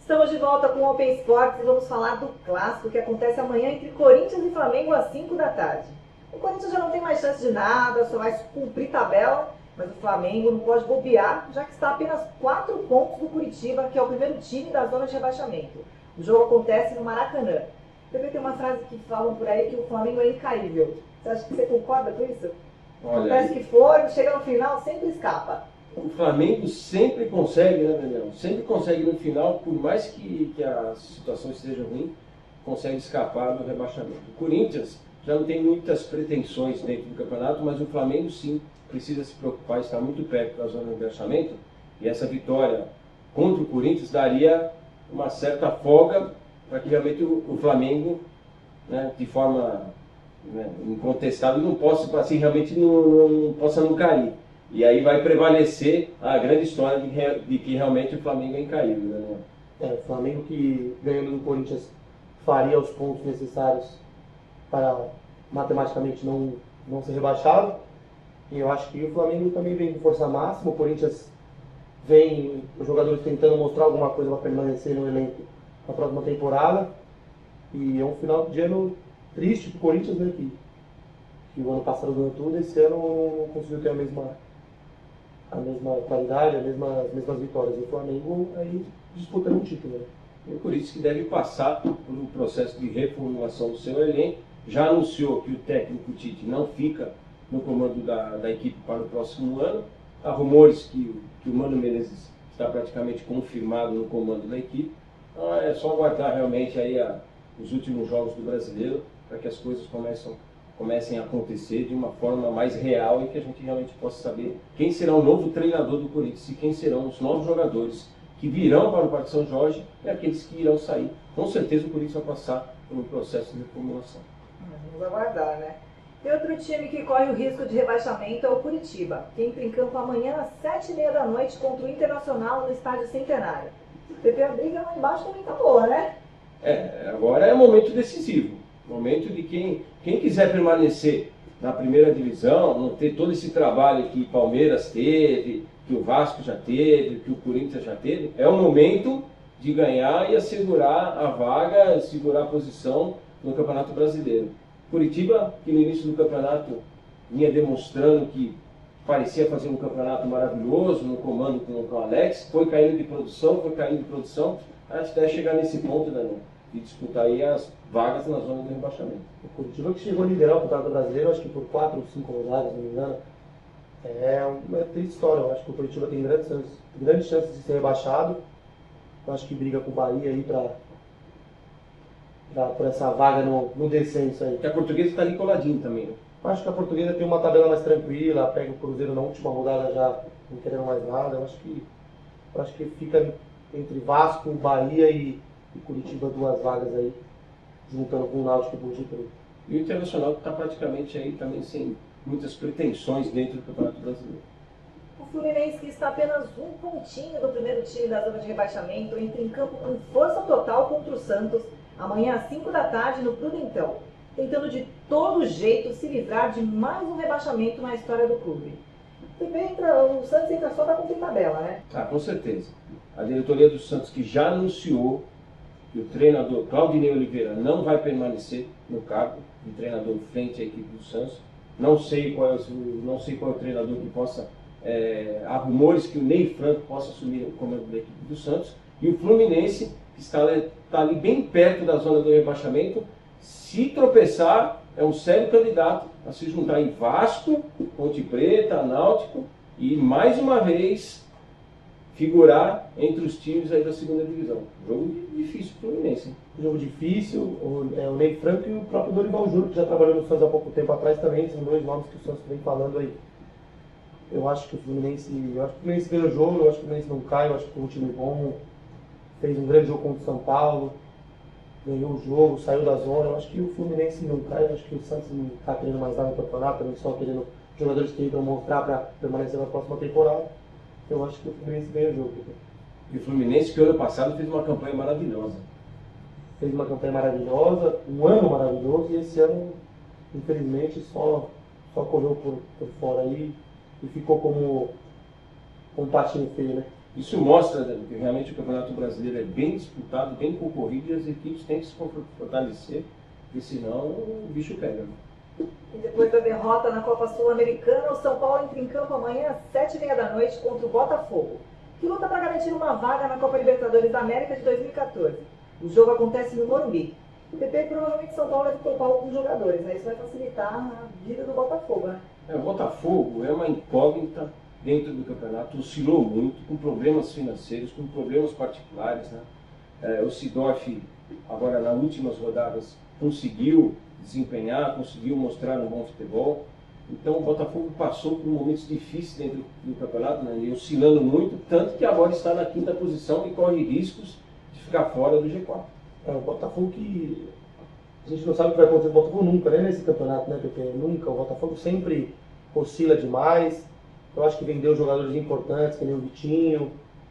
Estamos de volta com o Open Sports e vamos falar do clássico que acontece amanhã entre Corinthians e Flamengo às 5 da tarde. O Corinthians já não tem mais chance de nada, só vai cumprir tabela, mas o Flamengo não pode bobear, já que está a apenas 4 pontos do Curitiba, que é o primeiro time da zona de rebaixamento. O jogo acontece no Maracanã. Também tem uma frase que falam por aí que o Flamengo é incaível. Você acha que você concorda com isso? Olha, acontece que for, chega no final, sempre escapa. O Flamengo sempre consegue, né, Daniel? Sempre consegue no final, por mais que a situação esteja ruim, consegue escapar do rebaixamento. O Corinthians já não tem muitas pretensões dentro do campeonato, mas o Flamengo sim precisa se preocupar, está muito perto da zona de rebaixamento, e essa vitória contra o Corinthians daria uma certa folga para que realmente o Flamengo, né, de forma, né, incontestável, não possa, assim, realmente não possa não cair. E aí vai prevalecer a grande história de que realmente o Flamengo é incaível, né? O Flamengo que ganhando do Corinthians faria os pontos necessários para matematicamente não ser rebaixado. E eu acho que o Flamengo também vem com força máxima. O Corinthians vem, os jogadores tentando mostrar alguma coisa para permanecer no elenco na próxima temporada. E é um final de ano triste para o Corinthians, né? Que o ano passado ganhou tudo, esse ano não conseguiu ter a mesma qualidade, as mesmas vitórias. E o Flamengo aí disputando um título, né? E o Corinthians que deve passar por um processo de reformulação do seu elenco. Já anunciou que o técnico Tite não fica no comando da equipe para o próximo ano. Há rumores que o Mano Menezes está praticamente confirmado no comando da equipe. Então é só aguardar realmente aí os últimos jogos do Brasileiro para que as coisas comecem a acontecer de uma forma mais real e que a gente realmente possa saber quem será o novo treinador do Corinthians e quem serão os novos jogadores que virão para o Parque São Jorge e aqueles que irão sair. Com certeza o Corinthians vai passar por um processo de reformulação. Vamos aguardar, né? E outro time que corre o risco de rebaixamento é o Curitiba, que entra em campo amanhã às 7h30 da noite contra o Internacional no Estádio Centenário. Porque a briga lá embaixo também tá boa, né? Agora é o momento decisivo. Momento de quem quiser permanecer na primeira divisão, não ter todo esse trabalho que Palmeiras teve, que o Vasco já teve, que o Corinthians já teve, é o momento de ganhar e assegurar a vaga, segurar a posição no Campeonato Brasileiro. Curitiba, que no início do campeonato vinha demonstrando que parecia fazer um campeonato maravilhoso, no comando com o Alex, foi caindo de produção, até chegar nesse ponto, Daniel, de disputar aí as vagas na zona de rebaixamento. O Curitiba que chegou a liderar o Campeonato Brasileiro, acho que por 4 ou 5 rodadas, se não me engano. É uma triste história. Eu acho que o Curitiba tem grandes chances de ser rebaixado. Eu acho que briga com o Bahia aí por essa vaga no descenso aí. E a Portuguesa está ali coladinho também, né? Acho que a Portuguesa tem uma tabela mais tranquila, pega o Cruzeiro na última rodada já não querendo mais nada. Eu acho que fica entre Vasco, Bahia e Curitiba 2 vagas aí, juntando com o Náutico e o Botafogo. E o Internacional está praticamente aí também sem muitas pretensões dentro do Campeonato Brasileiro. O Fluminense, que está apenas um pontinho do primeiro time da zona de rebaixamento, entra em campo com força total contra o Santos, amanhã às 5 da tarde no Prudentão, tentando de todo jeito se livrar de mais um rebaixamento na história do clube. O Santos entra só para cumprir tabela, né? Com certeza. A diretoria do Santos, que já anunciou que o treinador Claudinei Oliveira não vai permanecer no cargo de treinador frente à equipe do Santos. Não sei qual é o treinador que possa... há rumores que o Ney Franco possa assumir o comando da equipe do Santos. E o Fluminense, que está ali bem perto da zona do rebaixamento, se tropeçar, é um sério candidato a se juntar em Vasco, Ponte Preta, Náutico e mais uma vez figurar entre os times aí da segunda divisão. Jogo difícil para o Fluminense. Jogo difícil, o Ney Franco e o próprio Dorival Júnior, que já trabalhou no Santos há pouco tempo atrás também, são 2 nomes que o Santos vem falando aí. Eu acho que o Fluminense ganha o jogo, eu acho que o Fluminense não cai, eu acho que é um time bom, fez um grande jogo contra o São Paulo, ganhou o jogo, saiu da zona. Eu acho que o Fluminense não cai, eu acho que o Santos não está querendo mais nada no campeonato, também só querendo jogadores que tentam mostrar para permanecer na próxima temporada. Eu acho que o Fluminense ganha o jogo. E o Fluminense, que ano passado fez uma campanha maravilhosa. Fez uma campanha maravilhosa, um ano maravilhoso, e esse ano, infelizmente, só correu por fora aí e ficou como um patinho feio, né? Isso mostra que realmente o Campeonato Brasileiro é bem disputado, bem concorrido e as equipes têm que se fortalecer, porque senão o bicho pega. E depois da derrota na Copa Sul-Americana, o São Paulo entra em campo amanhã às 7h30 da noite contra o Botafogo, que luta para garantir uma vaga na Copa Libertadores da América de 2014. O jogo acontece no Morumbi. O PP provavelmente São Paulo deve poupar alguns jogadores, né? Isso vai facilitar a vida do Botafogo, né? O Botafogo é uma incógnita dentro do campeonato, oscilou muito, com problemas financeiros, com problemas particulares, né? O Sidorf, agora nas últimas rodadas, conseguiu desempenhar, conseguiu mostrar um bom futebol. Então o Botafogo passou por momentos difíceis dentro do campeonato, né? E oscilando muito, tanto que agora está na 5ª posição e corre riscos de ficar fora do G4. O Botafogo que a gente não sabe o que vai acontecer com o Botafogo nunca, né, nesse campeonato, né, porque nunca, o Botafogo sempre oscila demais. Eu acho que vendeu jogadores importantes, que nem o Vitinho,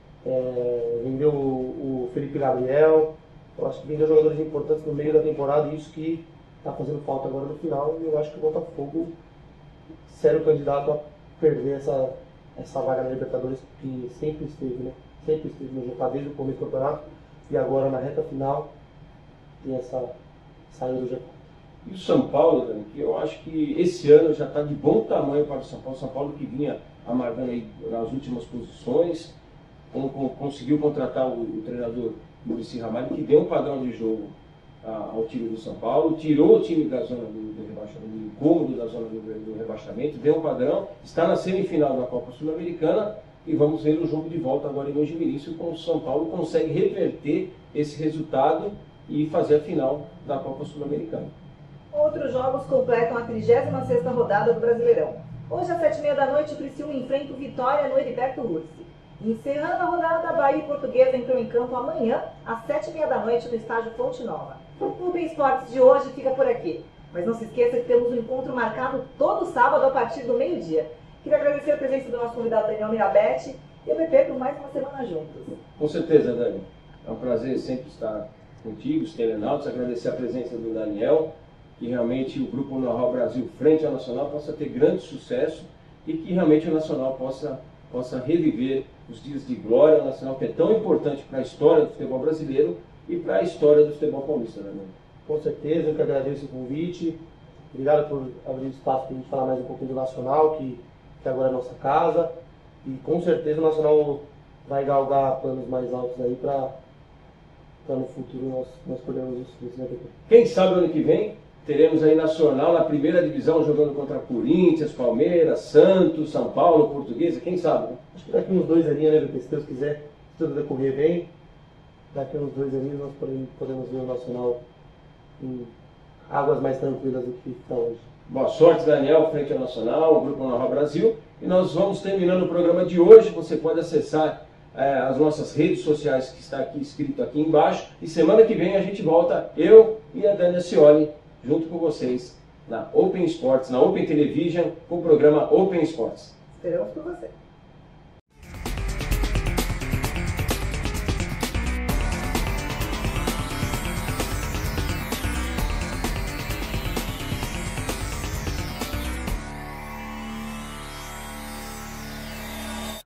vendeu o Felipe Gabriel. Eu acho que vendeu jogadores importantes no meio da temporada e isso que está fazendo falta agora no final. E eu acho que o Botafogo sério candidato a perder essa vaga na Libertadores que sempre esteve, né? Sempre esteve no G4 desde o começo do campeonato e agora na reta final tem essa saída do G4. E o São Paulo, Dani, que eu acho que esse ano já está de bom tamanho para o São Paulo. São Paulo que vinha amargando aí nas últimas posições, conseguiu contratar o treinador Muricy Ramalho, que deu um padrão de jogo ao time do São Paulo, tirou o time da zona do rebaixamento, do incômodo da zona do rebaixamento, deu um padrão, está na semifinal da Copa Sul-Americana e vamos ver o jogo de volta agora em Mojimirim, como o São Paulo consegue reverter esse resultado e fazer a final da Copa Sul-Americana. Outros jogos completam a 36ª rodada do Brasileirão. Hoje, às 7h30 da noite, o Criciúma enfrenta o Vitória no Heriberto Ursi. Encerrando a rodada, Bahia e Portuguesa entram em campo amanhã, às 7h30 da noite, no estádio Fonte Nova. O Open Esportes de hoje fica por aqui. Mas não se esqueça que temos um encontro marcado todo sábado a partir do meio-dia. Queria agradecer a presença do nosso convidado Daniel Mirabete e o PP por mais uma semana juntos. Com certeza, Dani. É um prazer sempre estar contigo, os telenautas, agradecer a presença do Daniel, que realmente o Grupo Know-How Brasil frente ao Nacional possa ter grande sucesso e que realmente o Nacional possa reviver os dias de glória. O Nacional que é tão importante para a história do futebol brasileiro e para a história do futebol paulista, né? Com certeza, eu que agradeço o convite. Obrigado por abrir espaço para a gente falar mais um pouquinho do Nacional, que agora é a nossa casa. E com certeza o Nacional vai galgar planos mais altos aí para no futuro nós podemos isso, né? Quem sabe ano que vem teremos aí Nacional na 1ª divisão jogando contra Corinthians, Palmeiras, Santos, São Paulo, Portuguesa, quem sabe, né? Acho que daqui uns 2 aninhos, né, porque se Deus quiser, se tudo decorrer bem, daqui uns 2 aninhos nós podemos ver o Nacional em águas mais tranquilas do que está hoje. Boa sorte, Daniel, frente ao Nacional, o Grupo Know-How Brasil. E nós vamos terminando o programa de hoje. Você pode acessar as nossas redes sociais que está aqui escrito aqui embaixo. E semana que vem a gente volta, eu e a Dani Ascioli, junto com vocês, na Open Sports, na Open Television, com o programa Open Sports. Esperamos por você.